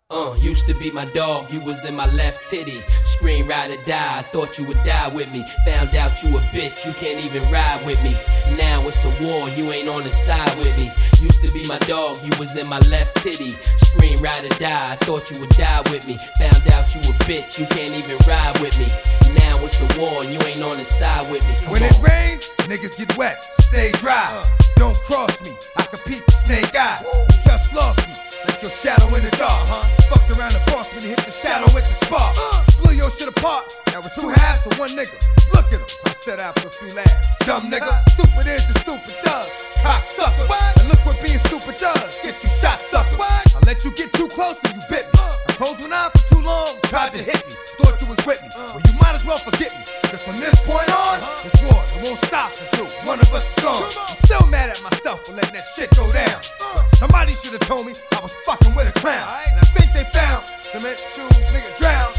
Used to be my dog, you was in my left titty. Scream, ride or die, I thought you would die with me. Found out you a bitch, you can't even ride with me. Now it's a war, you ain't on the side with me. Used to be my dog, you was in my left titty. Scream, ride or die, I thought you would die with me. Found out you a bitch, you can't even ride with me. Now it's a war, you ain't on the side with me. When it rains, niggas get wet, stay dry. Don't cross me, I can peep snake eye. You just lost me, like your shadow in the dark. Fucked around and crossed me to hit the shadow with the spark. Blew your shit apart, that was two halves for one nigga. Look at him, I set out for a few laughs. Dumb nigga, stupid is the stupid does. Cocksucker, and look what being stupid does. Get you shot, sucker. I let you get too close and you bit me. I closed one eye for too long, tried to hit me. Thought you was with me, well you might as well forget me. Cause from this point on, it's war, it won't stop until one of us is gone. I'm still mad at myself for letting that shit go down. But somebody should've told me I was fucking with a clown. And I think they found cement shoes, nigga drown.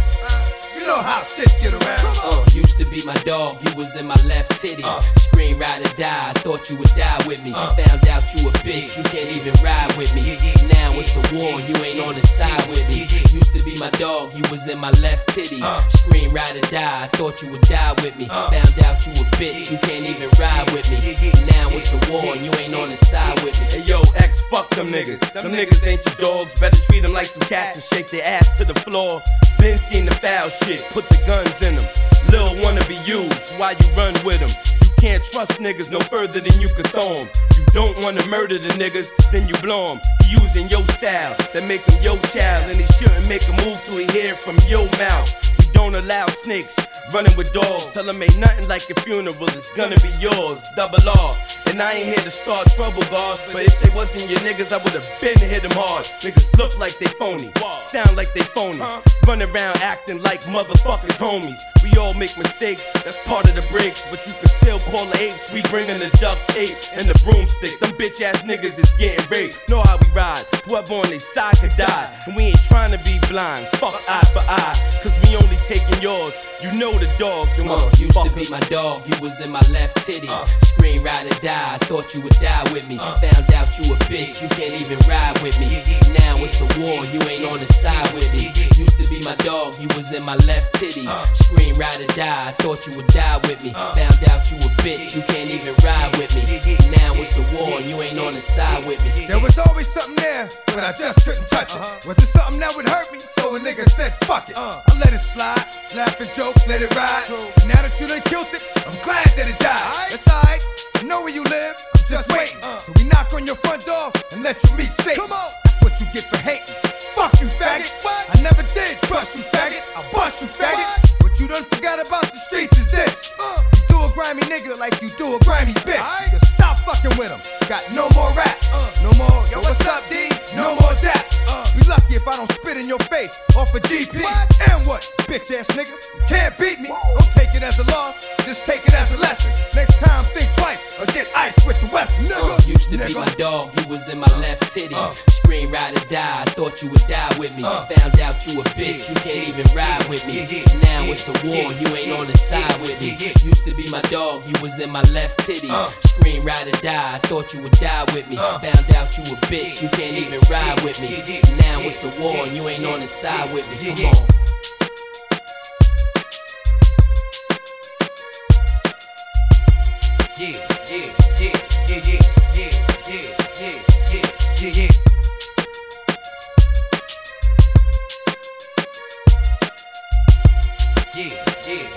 You know how shit get around. Used to be my dog, you was in my left titty. Scream, ride or die, I thought you would die with me. Found out you a bitch, you can't even ride with me. Now it's a war, you ain't on the side with me. Used to be my dog, you was in my left titty. Scream, ride or die, I thought you would die with me. Found out you a bitch, you can't even ride with me. Now it's a war, you ain't on the side with me. Hey yo, X, fuck them niggas. Them niggas ain't your dogs, better treat them like some cats and shake their ass to the floor. Been seen the foul shit, put the guns in them. Lil wanna be used, why you run with them? You can't trust niggas no further than you can throw them. You don't wanna murder the niggas, then you blow them. He using your style, that make him your child. And he shouldn't make a move till he hear it from your mouth. We don't allow snakes running with dogs. Tell them ain't nothing like a funeral, it's gonna be yours. Double R. And I ain't here to start trouble, God. But if they wasn't your niggas, I would've been to hit them hard. Niggas look like they phony, sound like they phony. Run around acting like motherfuckers homies. We all make mistakes, that's part of the breaks. But you can still call the apes. We bringin' the duct tape and the broomstick. Them bitch ass niggas is getting raped. Know how we ride, whoever on their side could die. And we ain't trying to be blind, fuck eye for eye. Cause we only taking yours, you know the dogs. And used to be my dog, you was in my left titty. Scream, ride or die, I thought you would die with me. Found out you a bitch, you can't even ride with me. Now it's a war, you ain't on the side with me. Used to be my dog, you was in my left titty. Scream, ride or die, I thought you would die with me. Found out you a bitch, you can't even ride with me. Now it's a war, you ain't on the side with me. There was always something there, but I just couldn't touch it. Was it something that would hurt me? So a nigga said fuck it. I let it slide, laugh and joke, let it ride. Now that you done killed it, I'm glad that it died. That's alright, I know where you live, I'm just waiting till we knock on your front door and let you meet Satan. That's what you get for hating. Fuck you, faggot. I never did trust you, faggot. I'll bust you, faggot. What you done forgot about the streets is this. You do a grimy nigga like you do a grimy bitch. Just stop fucking with him. Got no more rap. No more, yo, what's up, D? No more that. Be lucky if I don't spit in your face off a GP. And what, bitch ass nigga? You can't beat me. Don't take it as a loss, just take it as a lesson. Next time, think twice or get iced with the Western nigga. Used to be my dog, you was in my left titty. Scream, ride or die, I thought you would die with me. Found out you a bitch, you can't even ride with me. Now it's a war, you ain't on the side with me. Used to be my dog, you was in my left titty. Scream, ride or die, I thought you would die with me. Found out you a bitch, you can't even ride with me. Now it's a war, you ain't on the side with me. Come on. Yeah. Yeah.